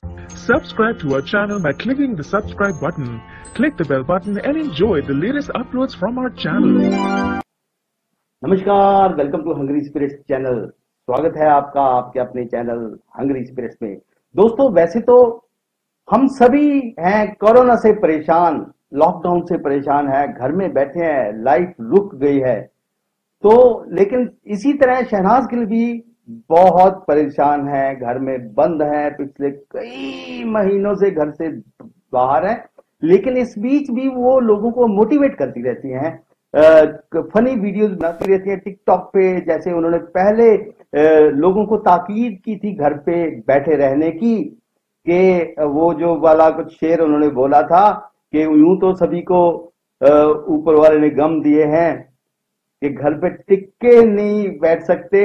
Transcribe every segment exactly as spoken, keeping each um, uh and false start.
Subscribe to our channel by clicking the subscribe button. Click the bell button and enjoy the latest uploads from our channel. नमस्कार, welcome to hungry spirits channel. स्वागत है आपका आपके अपने channel hungry spirits में। दोस्तों, वैसे तो हम सभी हैं कोरोना से परेशान, लॉकडाउन से परेशान है, घर में बैठे हैं, लाइफ रुक गई है। तो लेकिन इसी तरह शहनाज गिल भी बहुत परेशान है, घर में बंद है, पिछले कई महीनों से घर से बाहर है। लेकिन इस बीच भी वो लोगों को मोटिवेट करती रहती हैं, फनी वीडियोस बनाती रहती हैं टिकटॉक पे। जैसे उन्होंने पहले आ, लोगों को ताकीद की थी घर पे बैठे रहने की, कि वो जो वाला कुछ शेर उन्होंने बोला था कि यूं तो सभी को ऊपर वाले ने गम दिए हैं कि घर पे टिक नहीं बैठ सकते,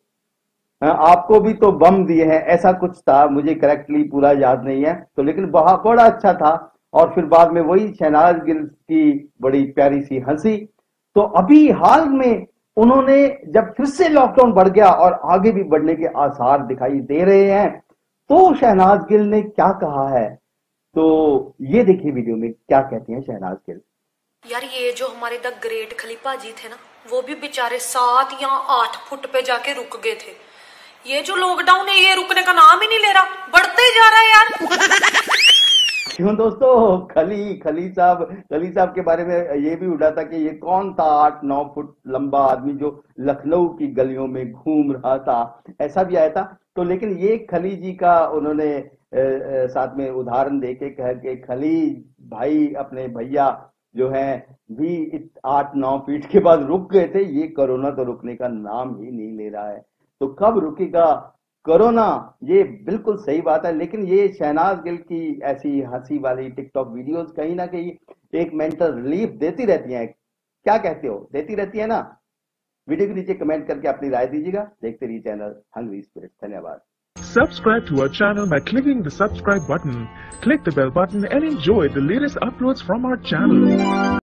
आपको भी तो बम दिए हैं, ऐसा कुछ था। मुझे करेक्टली पूरा याद नहीं है तो, लेकिन बहुत बड़ा अच्छा था। और फिर बाद में वही शहनाज गिल की बड़ी प्यारी सी हंसी। तो अभी हाल में उन्होंने जब फिर से लॉकडाउन बढ़ गया और आगे भी बढ़ने के आसार दिखाई दे रहे हैं, तो शहनाज गिल ने क्या कहा है, तो ये देखिए वीडियो में क्या कहती हैं शहनाज गिल। यार, ये जो हमारे द ग्रेट खलीफा जी थे ना, वो भी बेचारे सात या आठ फुट पे जाके रुक गए थे। ये जो लॉकडाउन है, ये रुकने का नाम ही नहीं ले रहा, बढ़ते ही जा रहा है यार। क्यों दोस्तों, खली खली साहब खली साहब के बारे में ये भी उड़ा था कि ये कौन था आठ नौ फुट लंबा आदमी जो लखनऊ की गलियों में घूम रहा था, ऐसा भी आया था। तो लेकिन ये खली जी का उन्होंने ए, ए, साथ में उदाहरण देके कहा कि खली भाई अपने भैया जो हैं भी आठ नौ फीट के बाद रुक गए थे। ये कोरोना तो रुकने का नाम ही नहीं ले रहा है, तो कब रुकेगा कोरोना? ये बिल्कुल सही बात है। लेकिन ये शहनाज गिल की ऐसी हंसी वाली टिकटॉक वीडियोस कहीं ना कहीं एक मेंटल रिलीफ देती रहती हैं। क्या कहते हो, देती रहती है ना? वीडियो के नीचे कमेंट करके अपनी राय दीजिएगा। देखते रहिए चैनल हंग्री स्पिरिट्स। धन्यवाद। Subscribe to our channel by clicking the subscribe button. Click the bell button and enjoy the latest uploads from our channel.